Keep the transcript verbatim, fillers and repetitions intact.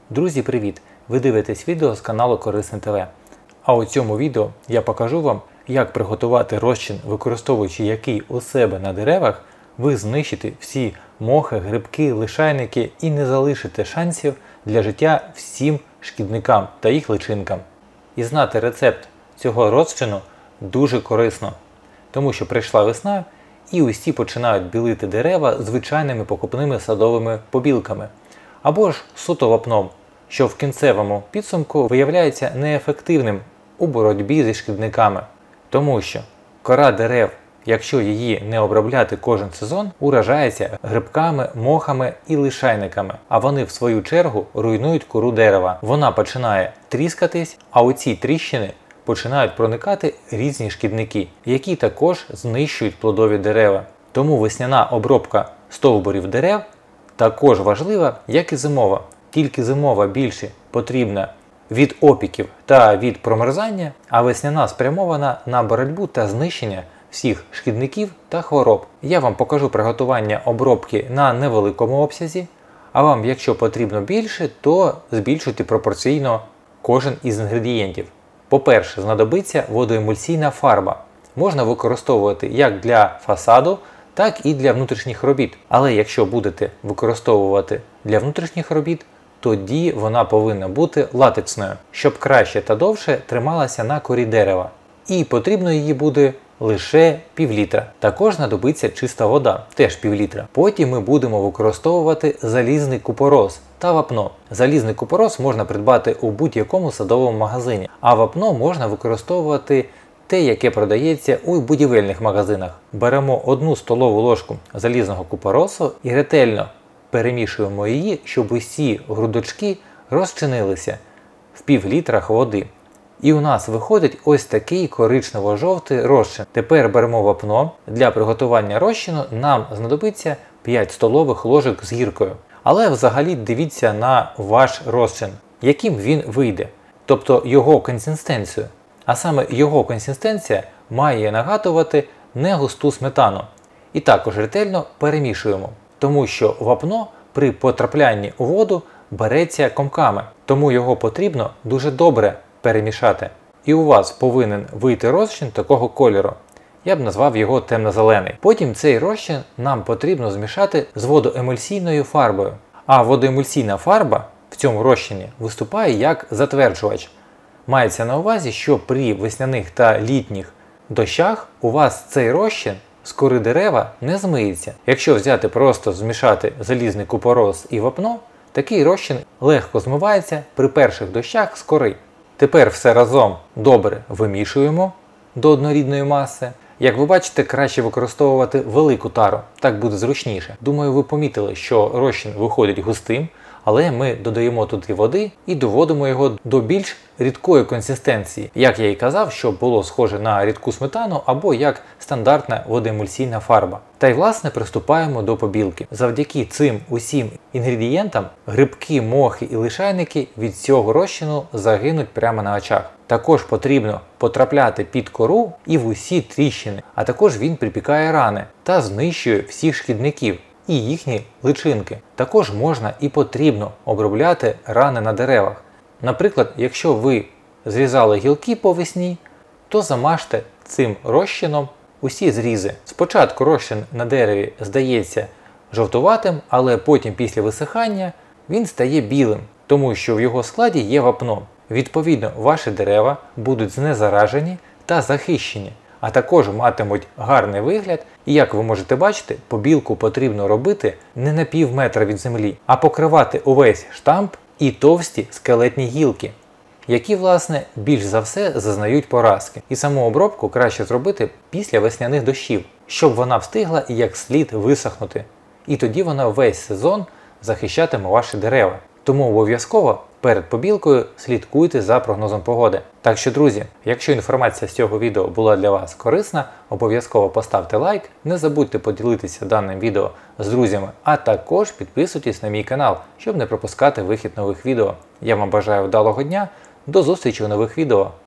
Друзі, привіт! Ви дивитесь відео з каналу Корисне ТВ. А у цьому відео я покажу вам, як приготувати розчин, використовуючи який у себе на деревах ви знищите всі мохи, грибки, лишайники і не залишите шансів для життя всім шкідникам та їх личинкам. І знати рецепт цього розчину дуже корисно, тому що прийшла весна і усі починають білити дерева звичайними покупними садовими побілками або ж суто вапном, що в кінцевому підсумку виявляється неефективним у боротьбі зі шкідниками. Тому що кора дерев, якщо її не обробляти кожен сезон, уражається грибками, мохами і лишайниками, а вони в свою чергу руйнують кору дерева. Вона починає тріскатись, а у ці тріщини починають проникати різні шкідники, які також знищують плодові дерева. Тому весняна обробка стовбурів дерев також важлива, як і зимова. Тільки зимова більше потрібна від опіків та від промерзання, а весняна спрямована на боротьбу та знищення всіх шкідників та хвороб. Я вам покажу приготування обробки на невеликому обсязі, а вам, якщо потрібно більше, то збільшуйте пропорційно кожен із інгредієнтів. По-перше, знадобиться водоемульсійна фарба. Можна використовувати як для фасаду, так і для внутрішніх робіт. Але якщо будете використовувати для внутрішніх робіт, тоді вона повинна бути латексною, щоб краще та довше трималася на корі дерева. І потрібно її буде лише пів літра. Також знадобиться чиста вода, теж пів літра. Потім ми будемо використовувати залізний купорос та вапно. Залізний купорос можна придбати у будь-якому садовому магазині, а вапно можна використовувати те, яке продається у будівельних магазинах. Беремо одну столову ложку залізного купоросу і ретельно перемішуємо її, щоб усі грудочки розчинилися в пів літрах води. І у нас виходить ось такий коричнево-жовтий розчин. Тепер беремо вапно. Для приготування розчину нам знадобиться п'ять столових ложок з гіркою. Але взагалі дивіться на ваш розчин, яким він вийде, тобто його консистенцію. А саме його консистенція має нагадувати негусту сметану. І також ретельно перемішуємо, тому що вапно при потраплянні у воду береться комками, тому його потрібно дуже добре перемішати. І у вас повинен вийти розчин такого кольору. Я б назвав його темно-зелений. Потім цей розчин нам потрібно змішати з водоемульсійною фарбою. А водоемульсійна фарба в цьому розчині виступає як затверджувач. Мається на увазі, що при весняних та літніх дощах у вас цей розчин з кори дерева не змиється. Якщо взяти просто змішати залізний купорос і вапно, такий розчин легко змивається при перших дощах з кори. Тепер все разом добре вимішуємо до однорідної маси. Як ви бачите, краще використовувати велику тару, так буде зручніше. Думаю, ви помітили, що розчин виходить густим, але ми додаємо туди води і доводимо його до більш рідкої консистенції. Як я і казав, щоб було схоже на рідку сметану або як стандартна водоемульсійна фарба. Та й власне приступаємо до побілки. Завдяки цим усім інгредієнтам грибки, мохи і лишайники від цього розчину загинуть прямо на очах. Також потрібно потрапляти під кору і в усі тріщини, а також він припікає рани та знищує всіх шкідників і їхні личинки. Також можна і потрібно обробляти рани на деревах. Наприклад, якщо ви зрізали гілки по весні, то замажте цим розчином усі зрізи. Спочатку розчин на дереві здається жовтуватим, але потім після висихання він стає білим, тому що в його складі є вапно. Відповідно, ваші дерева будуть знезаражені та захищені, а також матимуть гарний вигляд. І як ви можете бачити, побілку потрібно робити не на пів метра від землі, а покривати увесь штамп і товсті скелетні гілки, які, власне, більш за все зазнають поразки. І саму обробку краще зробити після весняних дощів, щоб вона встигла як слід висохнути. І тоді вона весь сезон захищатиме ваші дерева. Тому обов'язково перед побілкою слідкуйте за прогнозом погоди. Так що, друзі, якщо інформація з цього відео була для вас корисна, обов'язково поставте лайк, не забудьте поділитися даним відео з друзями, а також підписуйтесь на мій канал, щоб не пропускати вихід нових відео. Я вам бажаю вдалого дня, до зустрічі у нових відео!